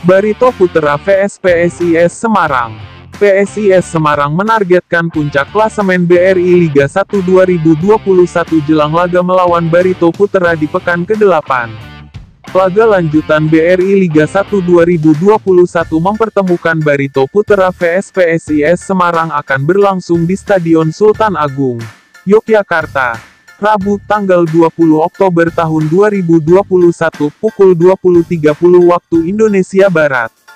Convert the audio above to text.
Barito Putra vs PSIS Semarang. PSIS Semarang menargetkan puncak klasemen BRI Liga 1 2021 jelang laga melawan Barito Putra di pekan ke-8. Laga lanjutan BRI Liga 1 2021 mempertemukan Barito Putra vs PSIS Semarang akan berlangsung di Stadion Sultan Agung, Yogyakarta, Rabu, tanggal 20 Oktober tahun 2021 pukul 20.30 waktu Indonesia Barat.